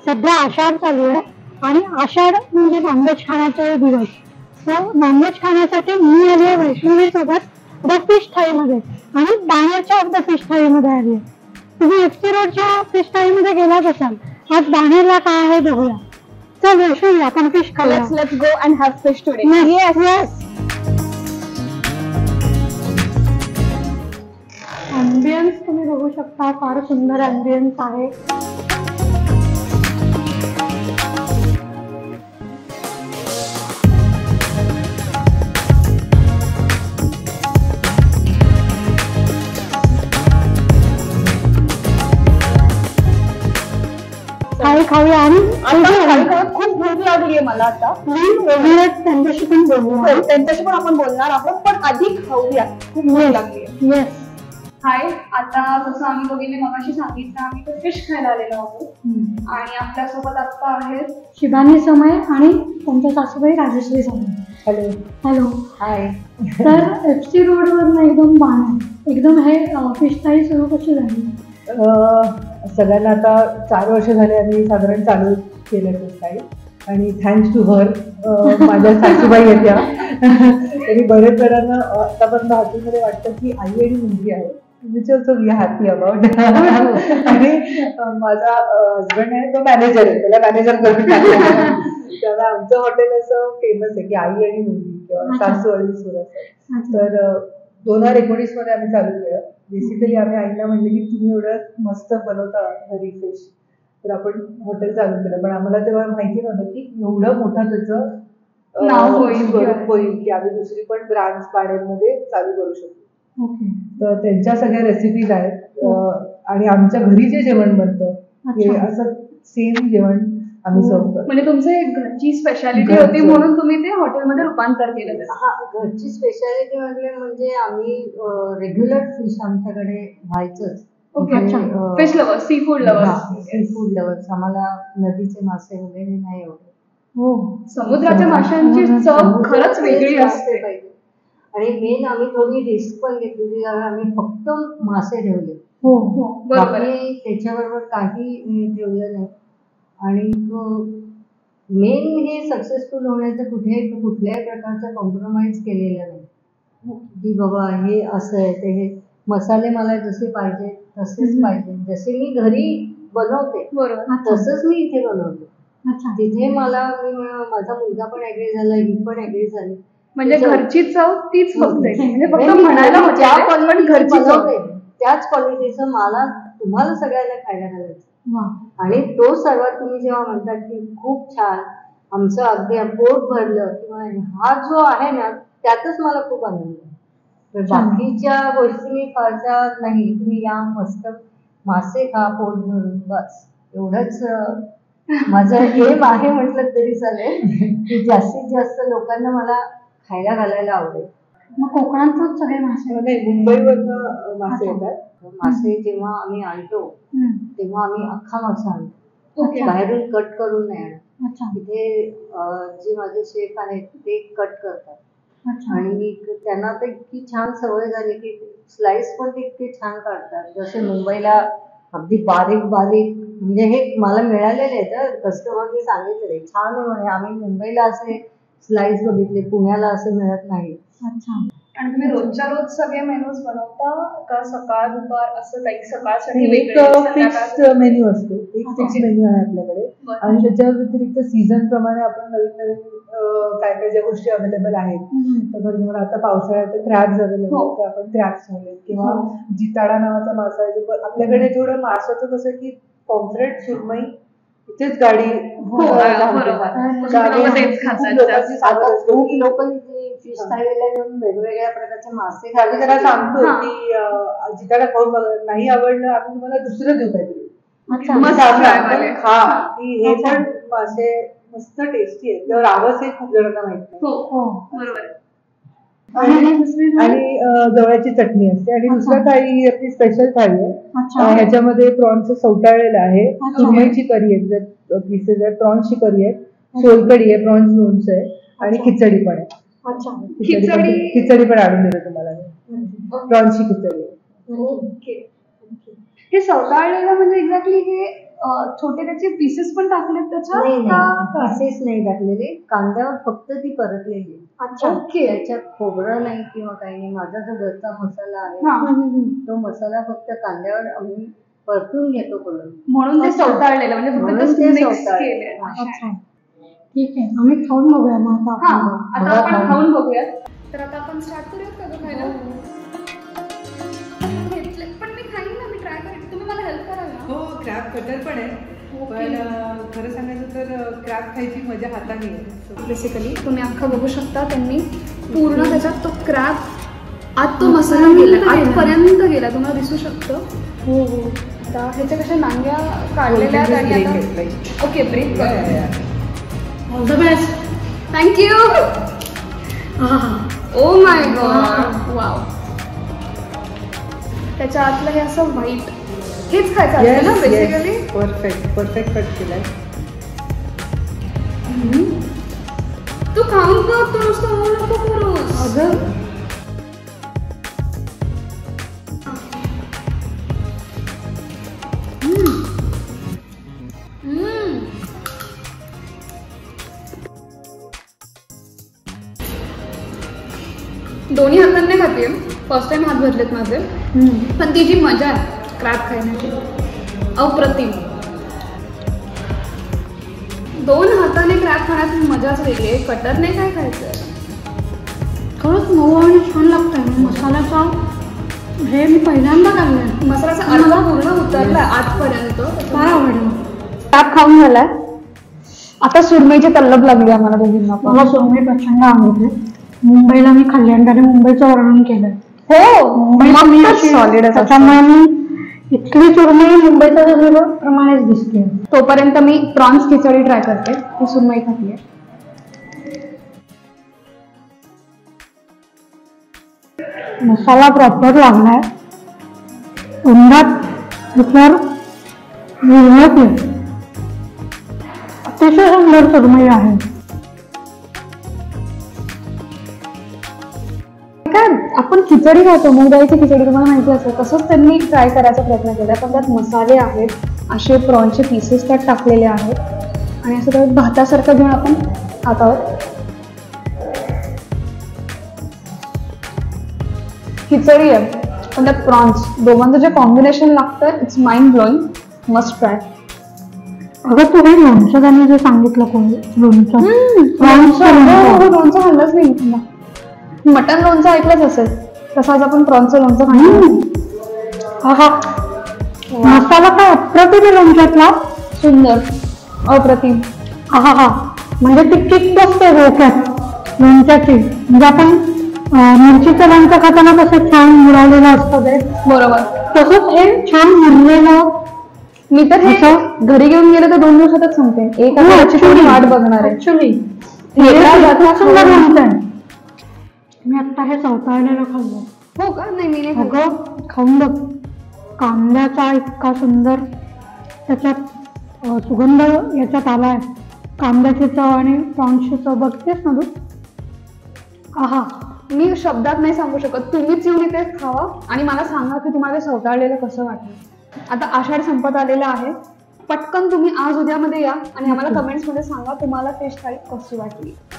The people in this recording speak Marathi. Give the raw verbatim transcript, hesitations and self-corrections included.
सध्या आषाढ चालू आहे आणि आषाढ म्हणजे नॉनव्हेज खाण्याचा दिवस. नॉनव्हेज खाण्यासाठी मी आली आहे वैष्णवी सोबत द फिश थाळीमध्ये आणि बाहेरच्या द फिश थाळीमध्ये आली आहे. तुम्ही एफसी रोडच्या फिश थाळीमध्ये गेलाच असाल. आज बाहेरला काय आहे बघूया. चल वैष्णवी आपण फिश खाऊया. Let's let's go and have fish today. Yes, yes. Ambience तुम्ही बघू शकता, फार सुंदर अँबियन्स आहे. थाळी खाऊया आणि खूप भूक लागली आहे मला आता. त्यांच्याशी पण बोलू, त्यांच्याशी पण आपण बोलणार आहोत, पण आधी खाऊया. खूप भूक लागली आहे. येस. हाय, आता जसं आम्ही दोघींनी मगाशी सांगितलं, आम्ही तर फिश खायला आलेलो आहोत आणि आपल्यासोबत आता आहेत शिवानी समय आणि त्यांच्या सासूबाई Rajeshree Samay. Hello. Hello. Hi. तर एफसी रोडवरनं एकदम बाण आहे. एकदम हे फिश थाळी सुरू कशी झाली? सगळ्यांना आता चार वर्ष झाले आम्ही साधारण चालू केलं फिश थाळी आणि थँक्स टू हर माझ्या सासूबाई आहेत त्या. तरी बरेच जणांना आतापर्यंत हॉटेलमध्ये वाटतं की आई आणि मुलगी आहे, which also we are happy about. आणि माझा हजबंड आहे तो मॅनेजर आहे, त्याला मॅनेजर करून टाकलं. त्यामुळे आमचं हॉटेल असं फेमस आहे की आई आणि मुलगी किंवा सासू आणि सूर असं. तर दोन हजार एकोणीस मध्ये आम्ही चालू केलं. बेसिकली आम्ही आईला म्हणले की तुम्ही एवढं मस्त बनवता घरी फिश, तर आपण हॉटेल चालू केलं. पण आम्हाला तेव्हा माहिती नव्हतं की एवढं मोठं त्याचं नाव होईल होईल की आम्ही दुसरी पण ब्रांच पाड्यांमध्ये चालू करू शकतो. तर त्यांच्या सगळ्या रेसिपीज आहेत आणि आमच्या घरी जे जेवण बनतं हे असं सेम जेवण आम्ही सर्व करतो. म्हणजे तुमचे घरची स्पेशालिटी होती म्हणून तुम्ही ते हॉटेलमध्ये रूपांतर केलं. हा, घरची स्पेशालिटी म्हटले म्हणजे आम्ही रेग्युलर फिश आमच्याकडे व्हायचंच. Fish lovers, sea food lovers. Sea food lovers. आम्हाला नदीचे मासे वगैरे नाही एवढे. हो, समुद्राच्या माशांची चव खरंच वेगळी असते. आणि मेन आम्ही थोडी रिस्क पण घेतली, कारण आम्ही फक्त मासे ठेवले. हो, बरोबर. त्याच्याबरोबर काही ठेवलं नाही. आणि मेन हे सक्सेसफुल होण्याचं कुठेही कुठल्याही प्रकारचं कॉम्प्रोमाइज केलेलं नाही की बाबा हे असं आहे ते हे मसाले मला जसे पाहिजे तसेच पाहिजे. जसे मी घरी बनवते तसंच मी इथे बनवते. तिथे मला माझा मुलगा पण ऍग्री झाला, ही पण ऍग्री झाली. म्हणजे घरची चव तीच बघते. म्हणजे फक्त म्हणायला ज्या क्वालिटीची बनवते त्याच क्वालिटीचं मला तुम्हाला सगळ्यांना खायला घालायचं. आणि तो सर्वात तुम्ही जेव्हा म्हणतात की खूप छान, आमचं अगदी पोट भरलं किंवा हा जो आहे ना त्यातच मला खूप आनंद आहे. तर बाकीच्या गोष्टी मी फारशा नाही, तुम्ही या मस्त मासे खा पोट भरून, बस एवढंच माझं एम आहे म्हटलं तरी चालेल की जास्तीत जास्त लोकांना मला खायला घालायला आवडेल. मग कोकणातच सगळे मासे? नाही, मुंबईवरनं मासे येतात. मासे जेव्हा आम्ही आणतो तेव्हा आम्ही अख्खा मासा आणतो, बाहेरून कट करून नाही आणत. तिथे जे माझे शेफ आहेत ते कट करतात आणि त्यांना तर इतकी छान सवय झाली की स्लाइस पण ते इतके छान काढतात. जसे मुंबईला अगदी बारीक बारीक, म्हणजे हे मला मिळालेले आहेत कस्टमरने सांगितलेले छान आहे म्हणे, आम्ही मुंबईला असे स्लाइस बघितले, पुण्याला असे मिळत नाही. आणि तुम्ही रोजच्या रोज सगळे मेनूज बनवता का सकाळ दुपार असं काही? सकाळसाठी एक फिक्स मेन्यू असतो, एक फिक्स मेन्यू आहे आपल्याकडे. आणि त्याच्या व्यतिरिक्त सीझन प्रमाणे आपण नवीन नवीन काय काय ज्या गोष्टी अवेलेबल आहेत. तर आता पावसाळ्यात क्रॅब्स अवेलेबल आहेत, तर आपण क्रॅब्स ठेवले. किंवा जिताडा नावाचा मासा आहे आपल्याकडे. थोडं माशाचं कसं की पॉम्फ्रेट, सुरमई इथेच गाडी खूप लोक फिश थाळीला घेऊन वेगवेगळ्या प्रकारचे मासे खायला त्याला सांगतो की जिताडा खाऊन नाही आवडलं आम्ही तुम्हाला दुसरं देऊ काहीतरी खा, की हे पण मासे मस्त टेस्टी आहेत. त्यावर आवाज हे खूप जणांना माहिती आहे. आणि जवळची चटणी असते. आणि दुसरं थाळी आपली स्पेशल थाळी आहे, ह्याच्यामध्ये प्रॉन्स सौताळलेलं आहे, सुरमईची करी आहे, पीसेस आहे, प्रॉन्सची करी आहे, सोलकडी आहे, प्रॉन्स लोणचं आहे आणि खिचडी पण आहे. खिचडी पण आणून देतो तुम्हाला, प्रॉन्सची खिचडी. हे सौताळलेलं म्हणजे एक्झॅक्टली हे अं, छोटे त्याचे पीसेस पण टाकलेत त्याच्यात नाही का नाही काय? पीसेस नाही टाकलेले, कांद्यावर फक्त ती परतलेली. अच्छा ओके. त्याच्यात खोबरं नाही किंवा काही नाही. माझा जो घरचा मसाला आहे हा तो मसाला फक्त कांद्यावर आम्ही परतून घेतो करून. म्हणून ते चवताळलेलं म्हणजे म्हणून फक्त ते मिक्स चवताळलं. केले. अच्छा ठीक आहे, आम्ही खाऊन बघूया मग आता हा आपण. आता बघा आपण खाऊन. खाऊन बघूयात. तर आता आपण स्टार्ट करूयात का ग खायला? घेतले पण मी खाईन ना, मी ट्राय करेन. तुम्ही मला हेल्प कराल ना? हो क्रॅब कटर पण आहे, पण अं, खरं सांगायचं तर क्रॅब खायची मजा हाताने आहे. बेसिकली तुम्ही अख्खा बघू शकता, त्यांनी पूर्ण त्याच्यात तो क्रॅब आत तो मसाला गेला, आतपर्यंत गेला, तुम्हाला दिसू शकतं. हो हो. आता ह्याच्या कशा नांग्या काढलेल्या आहेत आणि Break आता it, like. Okay break Yeah, yeah, yeah. All the best. Thank you. हा ओ माय गॉड वाव. त्याच्या आतलं हे असं व्हाईट हेच खायचं असतं ना बेसिकली. परफेक्ट परफेक्ट कट केलाय. तू खाऊन बघ, तू नुसतं हो नको करूस. अगं हम्म. दोन्ही हातांनी खाते. फर्स्ट टाइम हात भरलेत माझे, पण ती जी मजा आहे क्रॅब खाण्याची अप्रतिम. दोन हाताने क्रॅब खाण्याची मजाच वेगळी आहे. कटरने काय खायचं? खरंच मऊ आणि छान लागतंय. मसाल्याचा हे मी पहिल्यांदा खाल्लंय. मसाल्याचा अर्ध पूर्ण उतरला आतपर्यंत. फार आवडलं. क्रॅब खाऊन झालाय. आता सुरमईची तल्लब लागली आम्हाला दोघींना पण. मला सुरमई प्रचंड आवडते. मुंबईला मी खाल्ली आणि त्याने मुंबईचं वर्णन केलं. हो मुंबईला मी अशी सॉलिड. त्याच्यामुळे मी इथली सुरमई मुंबईच्या जसं प्रमाणेच दिसते. तोपर्यंत मी प्रॉन्स खिचडी ट्राय करते. ती सुरमई खाते. मसाला प्रॉपर लागलाय. तोंडात विचार विरघळते. अतिशय सुंदर सुरमई आहे. काय आपण खिचडी खातो, मूग डाळीची खिचडी तुम्हाला माहिती असेल, तसंच त्यांनी ट्राय करायचा प्रयत्न केला. पण त्यात मसाले आहेत, असे प्रॉन्सचे पीसेस त्यात टाकलेले आहेत आणि असं त्यात भातासारखं घेऊन आपण खात आहोत. खिचडी आहे पण त्यात प्रॉन्स, दोघांचं जे कॉम्बिनेशन लागतं it's mind blowing. Must try. अगं तू हे लोणचं त्यांनी जे सांगितलं कोणी लोणचं लोणचं लोणचं खाल्लंच नाही. मटन लोणचं ऐकलंच असेल, तसाच आपण प्रॉन्सचं लोणचं खाणार. हा मसाला काय अप्रतिम आहे लोणच्यातला. सुंदर अप्रतिम. हा हा म्हणजे ती किक बसते डोक्यात लोणच्याची. म्हणजे आपण मिरचीचं लोणचं खाताना कसं छान मुरवलेलं असतं ते, बरोबर तसंच हे छान मुरलेलं. मी तर हे घरी घेऊन गेले तर दोन दिवसातच सांगते. एक आठवड्याची थोडी वाट बघणार आहे. ऍक्च्युली सुंदर लोणचं आहे. मी आता हे चवताळलेलं खाल्लं. हो का? नाही मी नाही खाल्लं. अगं खाऊन बघ. कांद्याचा इतका सुंदर त्याच्यात अं, सुगंध याच्यात आलाय. कांद्याची चव आणि प्रॉन्सची चव बघतेस ना तू. आहा मी शब्दात नाही सांगू शकत. तुम्हीच येऊन इथे खावा आणि मला सांगा की तुम्हाला चवताळलेलं कसं वाटलं. आता आषाढ संपत आलेला आहे. पटकन तुम्ही आज उद्यामध्ये या आणि आम्हाला कमेंट्समध्ये सांगा तुम्हाला फिश थाळी कशी वाटली.